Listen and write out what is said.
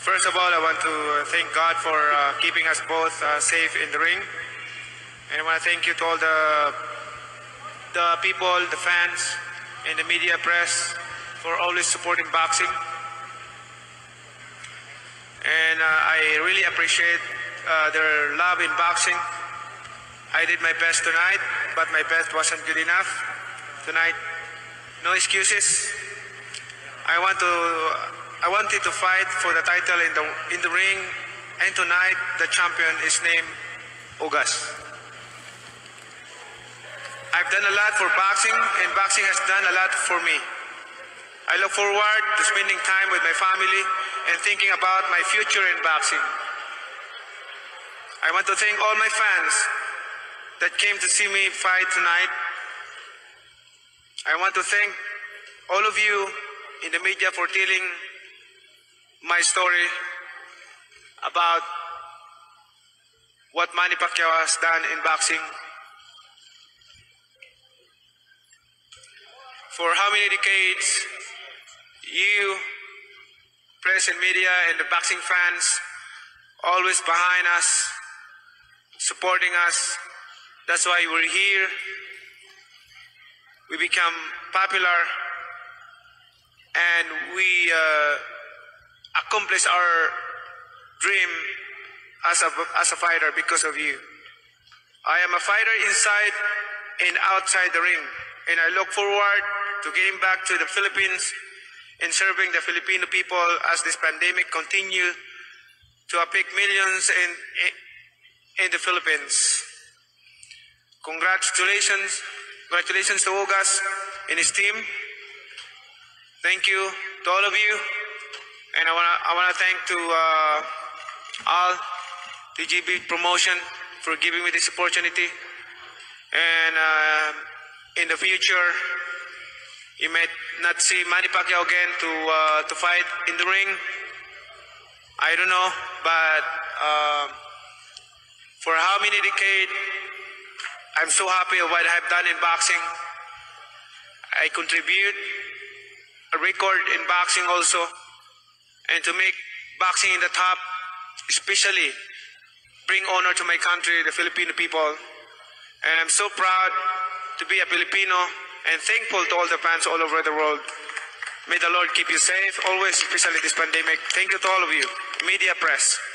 First of all, I want to thank God for keeping us both safe in the ring. And I want to thank you to all the people, the fans, and the media press for always supporting boxing. And I really appreciate their love in boxing. I did my best tonight, but my best wasn't good enough tonight. No excuses. I wanted to fight for the title in the ring, and tonight the champion is named Ugas. I've done a lot for boxing, and boxing has done a lot for me. I look forward to spending time with my family and thinking about my future in boxing. I want to thank all my fans that came to see me fight tonight. I want to thank all of you in the media for telling my story about what Manny Pacquiao has done in boxing. For how many decades, you, press and media, and the boxing fans, always behind us, supporting us. That's why we're here. We become popular, and we accomplish our dream as a fighter because of you. I am a fighter inside and outside the ring, and I look forward to getting back to the Philippines and serving the Filipino people as this pandemic continues to affect millions in the Philippines. Congratulations to Ugas and his team. Thank you to all of you, and I wanna thank to all TGB Promotion for giving me this opportunity. And in the future, you may not see Manny Pacquiao again to fight in the ring. I don't know, but for how many decades, I'm so happy of what I've done in boxing. I contribute a record in boxing also, and to make boxing in the top, especially bring honor to my country, the Filipino people. And I'm so proud to be a Filipino and thankful to all the fans all over the world. May the Lord keep you safe, always, especially this pandemic. Thank you to all of you, media, press.